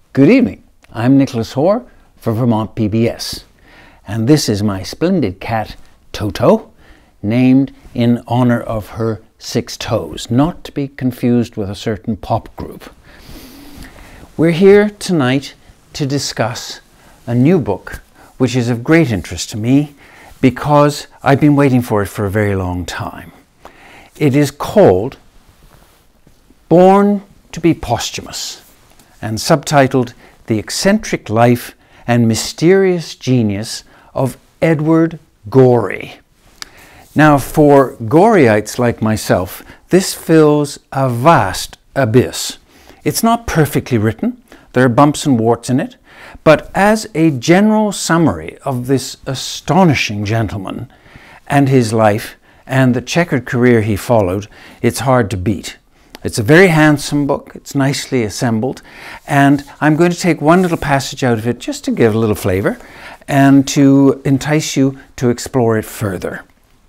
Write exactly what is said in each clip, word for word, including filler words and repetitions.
Good evening, I'm Nicholas Hoare for Vermont P B S, and this is my splendid cat Toto, named in honor of her six toes, not to be confused with a certain pop group. We're here tonight to discuss a new book which is of great interest to me because I've been waiting for it for a very long time. It is called Born to be Posthumous and subtitled The Eccentric Life and Mysterious Genius of Edward Gorey. Now, for Goreyites like myself, this fills a vast abyss. It's not perfectly written, there are bumps and warts in it, but as a general summary of this astonishing gentleman and his life and the checkered career he followed, it's hard to beat. It's a very handsome book, it's nicely assembled, and I'm going to take one little passage out of it just to give a little flavor and to entice you to explore it further.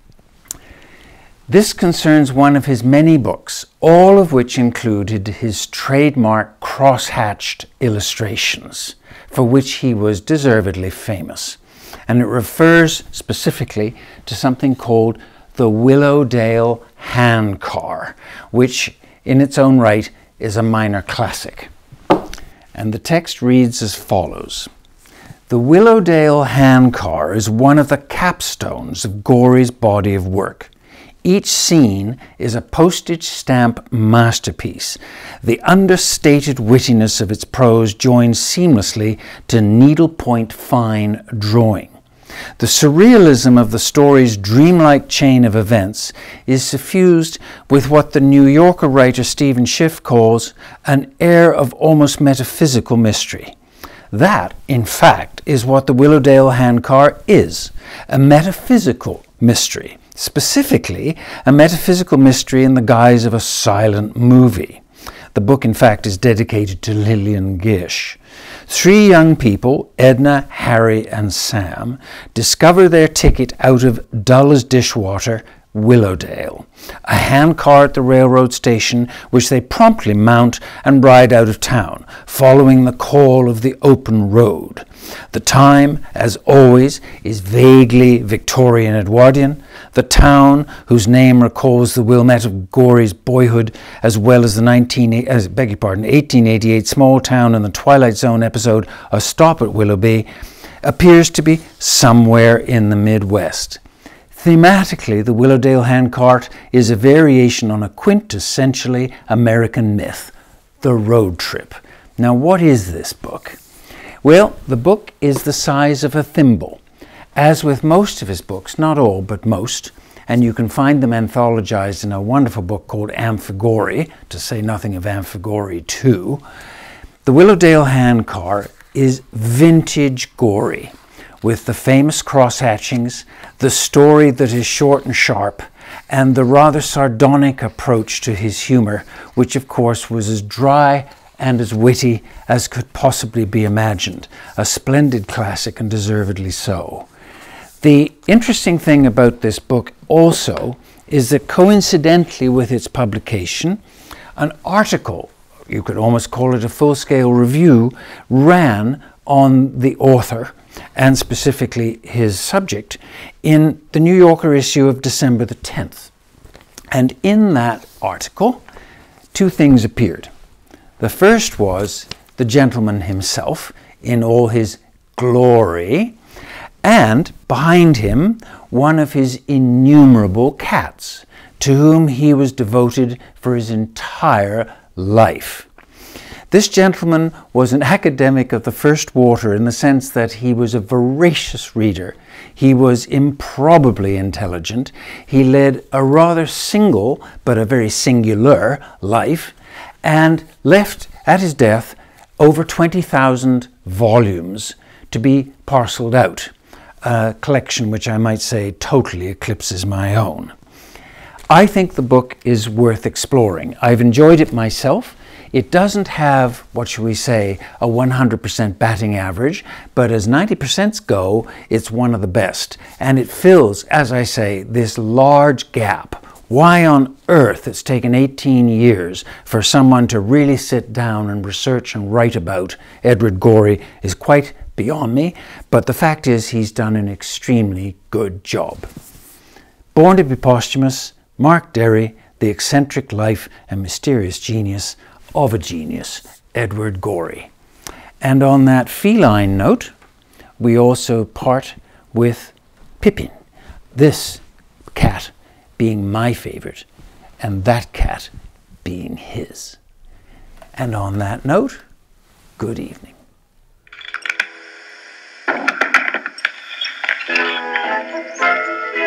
This concerns one of his many books, all of which included his trademark cross-hatched illustrations, for which he was deservedly famous. And it refers specifically to something called the Willowdale handcar, which in its own right is a minor classic. And the text reads as follows. The Willowdale handcar is one of the capstones of Gorey's body of work. Each scene is a postage stamp masterpiece. The understated wittiness of its prose joins seamlessly to needlepoint fine drawing. The surrealism of the story's dreamlike chain of events is suffused with what the New Yorker writer Stephen Schiff calls an air of almost metaphysical mystery. That, in fact, is what the Willowdale handcar is, a metaphysical mystery, specifically a metaphysical mystery in the guise of a silent movie. The book, in fact, is dedicated to Lillian Gish. Three young people, Edna, Harry, and Sam, discover their ticket out of dull as dishwater, Willowdale, a handcar at the railroad station which they promptly mount and ride out of town, following the call of the open road. The time, as always, is vaguely Victorian-Edwardian. The town, whose name recalls the Wilmette of Gorey's boyhood, as well as the nineteen, uh, beg your pardon, eighteen eighty-eight small town in the Twilight Zone episode A Stop at Willoughby, appears to be somewhere in the Midwest. Thematically, the Willowdale handcart is a variation on a quintessentially American myth, the road trip. Now, what is this book? Well, the book is the size of a thimble. As with most of his books, not all, but most, and you can find them anthologized in a wonderful book called Amphigory, to say nothing of Amphigory two, the Willowdale handcar is vintage Gorey, with the famous cross-hatchings, the story that is short and sharp, and the rather sardonic approach to his humor, which of course was as dry and as witty as could possibly be imagined. A splendid classic, and deservedly so. The interesting thing about this book also is that coincidentally with its publication, an article, you could almost call it a full-scale review, ran on the author and specifically his subject in the New Yorker issue of December the tenth. And in that article, two things appeared. The first was the gentleman himself in all his glory, and behind him one of his innumerable cats, to whom he was devoted for his entire life. This gentleman was an academic of the first water in the sense that he was a voracious reader. He was improbably intelligent. He led a rather single, but a very singular life, and left at his death over twenty thousand volumes to be parceled out, a collection which I might say totally eclipses my own. I think the book is worth exploring. I've enjoyed it myself. It doesn't have, what shall we say, a one hundred percent batting average, but as ninety percents go, it's one of the best. And it fills, as I say, this large gap Why on earth it's taken eighteen years for someone to really sit down and research and write about Edward Gorey is quite beyond me, but the fact is he's done an extremely good job. Born to be posthumous, Mark Dery, the eccentric life and mysterious genius of a genius, Edward Gorey. And on that feline note, we also part with Pippin, this cat being my favourite and that cat being his. And on that note, good evening. Thank you.